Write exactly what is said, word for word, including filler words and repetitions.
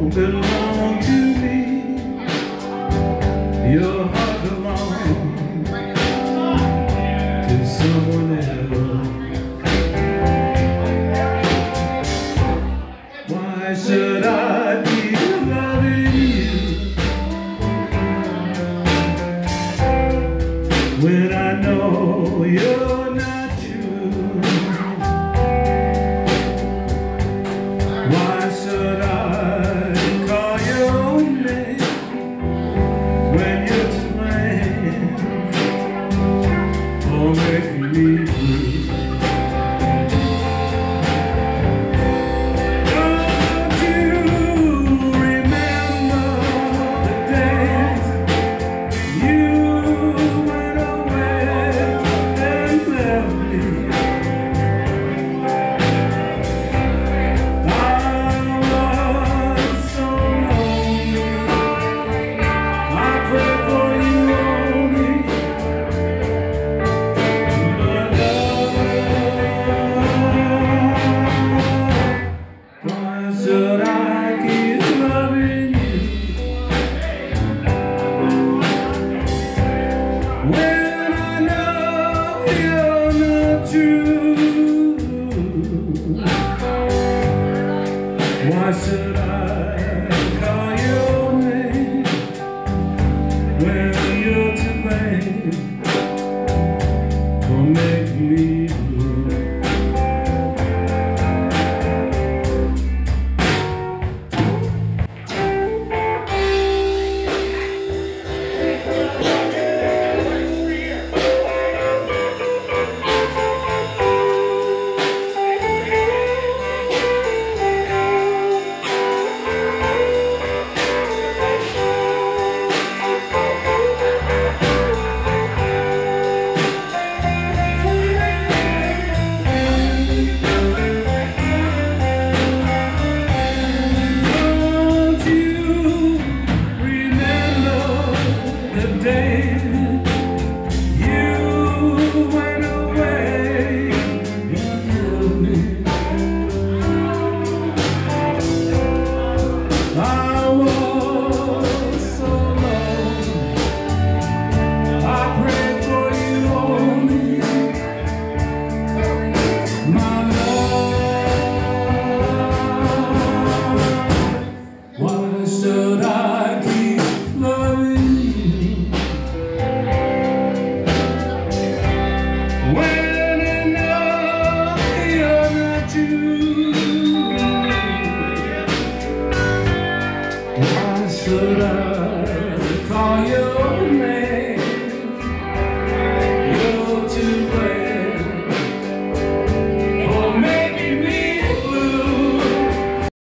belong to me. Your heart belongs to someone else. Why should I keep loving you when I know you're not true? Why should I call your name when you're to blame for making me blue? Don't you remember the days you went away and left me? Should I keep loving you when I know you're not true? Why should I call your name when you're to blame for making me blue? Should I keep loving you when I know you're not true?